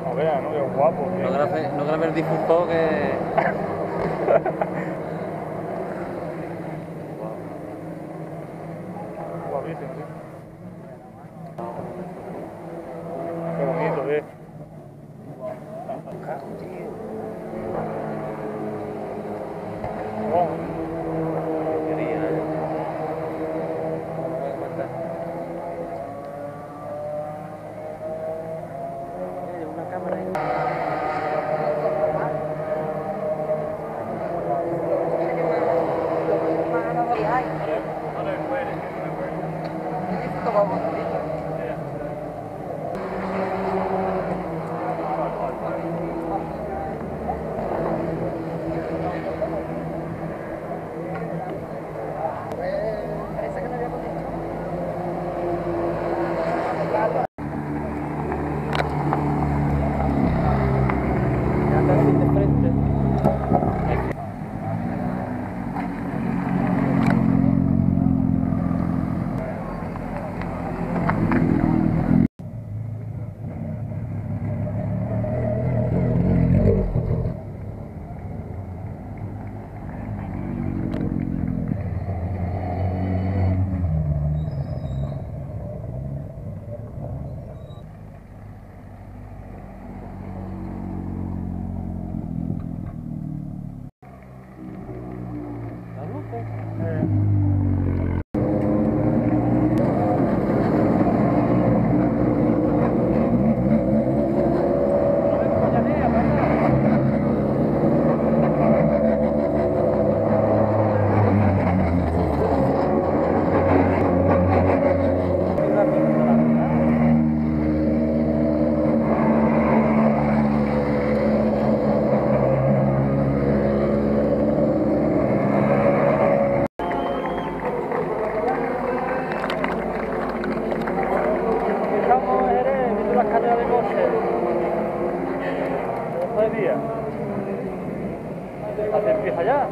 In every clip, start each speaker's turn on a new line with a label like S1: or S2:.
S1: No veas, ¿no? Qué guapo, tío.
S2: No grabé el difusor que...
S1: Guapísimo, tío. Qué bonito, ¿eh? Wow. Empieza ya.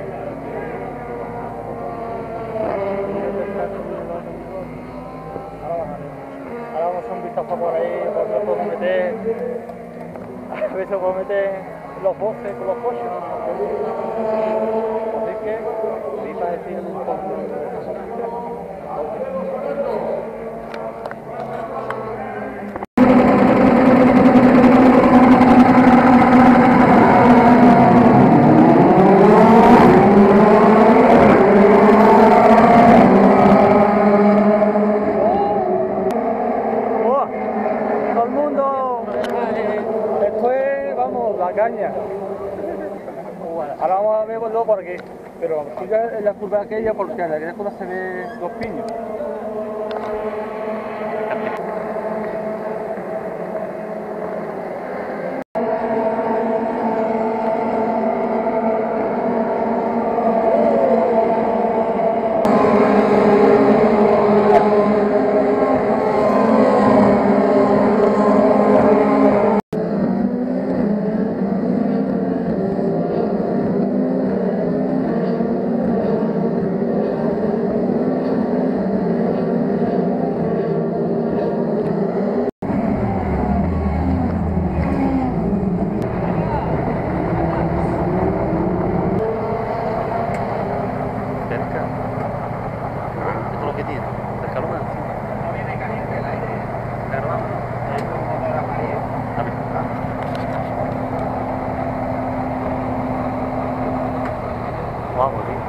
S1: Ahora vamos a hacer un vistazo por ahí, por ver si podemos meter, a ver si podemos meter los voces con los coches. Así que, ahorita decir un poco. Caña. Bueno, ahora vamos a verlo por aquí, pero sigue en la curva aquella porque en la curva se ve los piños. Vamos, tío.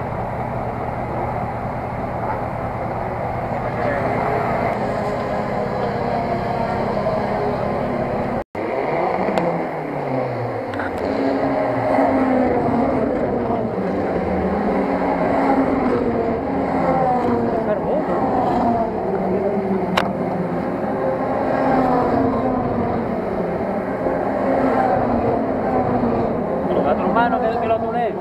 S1: Que lo tuné.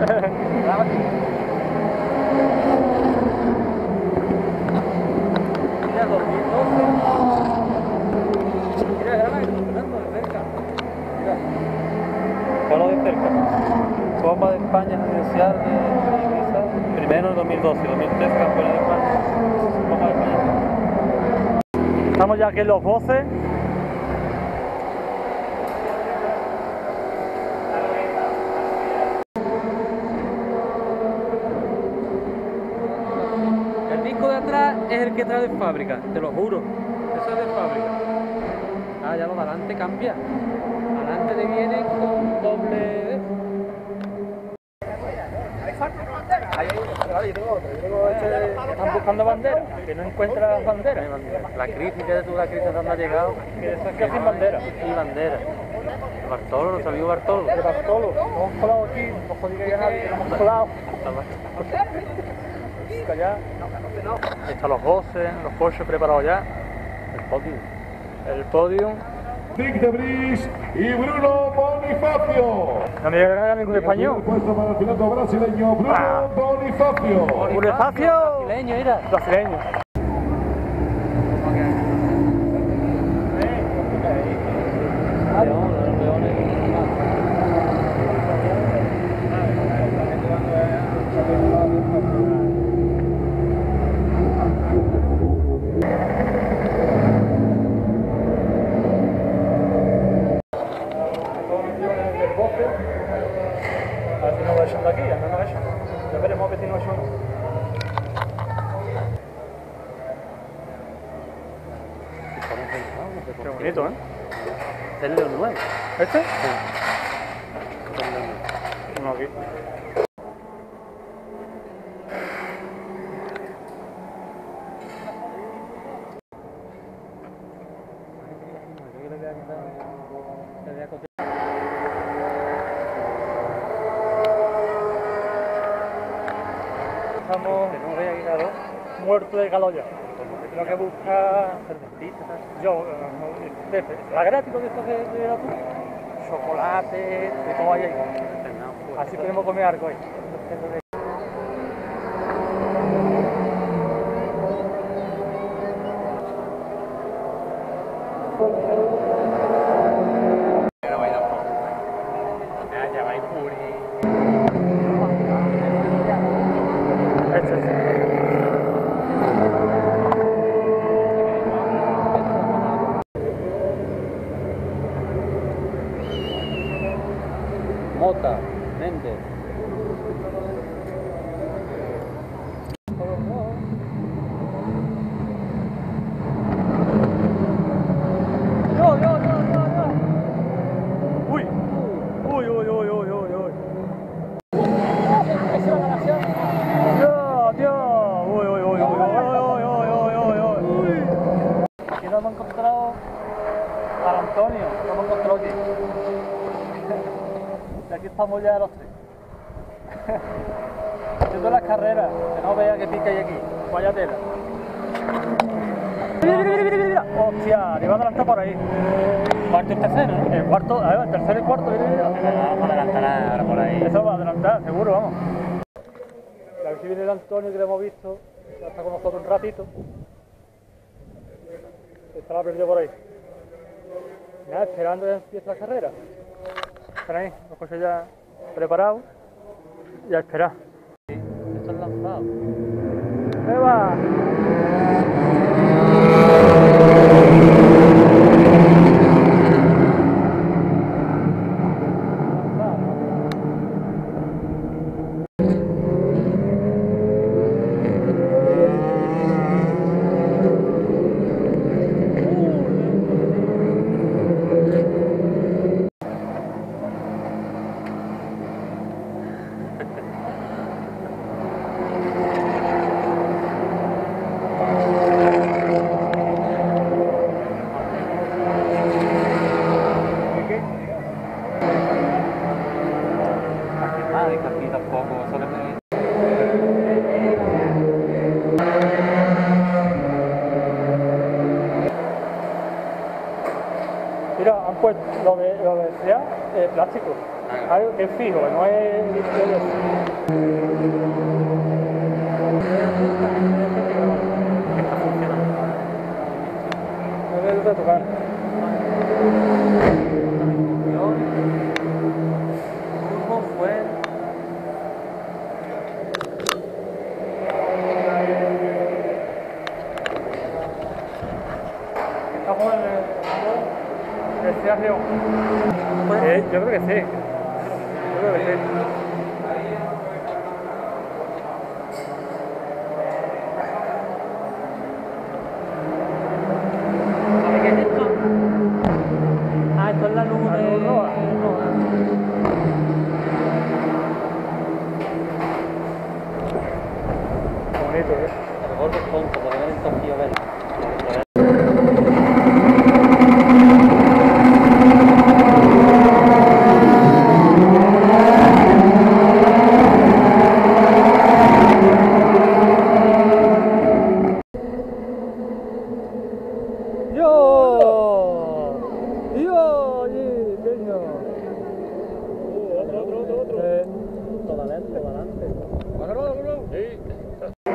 S1: Mira, 2012. Mira, graba funcionando de cerca. Mira. Solo de cerca. Copa de España Residencial de Ibiza. Primero en 2012, 2013 campeones de España. Copa de España. Estamos ya aquí en Los Voces. el que trae de fábrica, te lo juro. Eso es de fábrica. Ah, ya lo de adelante cambia. Adelante te viene con doble.
S3: Yo tengo otro, están buscando banderas, que no encuentran banderas.
S1: La crítica de la crisis donde ha llegado.
S3: Que eso es que sin bandera.
S1: Y bandera. Bartolo, nuestro amigo Bartolo.
S3: De Bartolo, nos hemos colado aquí, no jodiga a nadie, que nos hemos colado. Ya. Están los voces, los coches preparados ya.
S1: El podio.
S3: El podium.
S4: Nick de Vries y Bruno Bonifacio.
S3: No me llega ningún español.
S4: Puesto para el piloto brasileño Bruno Bonifacio.
S3: Bonifacio.
S1: Brasileño, mira.
S3: Brasileño. A ver si nos echan de aquí, no nos echan. Ya veremos a ver si nos echan. Qué bonito, ¿eh?
S1: ¿Es el León 9?
S3: ¿Este?
S1: Sí.
S3: Uno aquí. Estamos muertos de calor ya. Lo que busca yo, la gratis de esto de la chocolate, de todo ahí. Así podemos comer algo ahí.
S1: Mota, Méndez.
S3: Uy. Aquí nos hemos encontrado a Antonio, lo hemos encontrado aquí. Y aquí estamos ya los tres. Haciendo las carreras, que no vea que pica hay aquí. Vaya tela. Mira. Hostia, le va a adelantar por ahí.
S1: Cuarto y tercero, ¿no?
S3: El cuarto, a ver, el tercero y cuarto, mira.
S1: Vamos a adelantar ahora por ahí.
S3: Eso va a adelantar, seguro, vamos. A ver si viene el Antonio que lo hemos visto. Ya está con nosotros un ratito. Estaba perdido por ahí. Nada, esperando que empiece la carrera. Están ahí, los coches ya preparados. Y a esperar.
S1: Esto es lanzado.
S3: ¡Ahí va!
S1: Aquí tampoco, solo me...
S3: Mira, han puesto lo de SEA, plástico. Algo que es fijo, no es...
S1: Está funcionando.
S3: No debe de tocar.
S1: ¿Cómo fue?
S3: Estamos en el SEA León. Yo creo que sí. Yo creo que sí.
S1: Esto es la luz
S3: La
S1: de
S3: luz roja. Bonito, ¿eh?
S1: A lo mejor es tonto, porque ven el toquillo verde.
S3: Otro.
S1: Toda lente, toda adelante.
S3: Vámonos. Sí.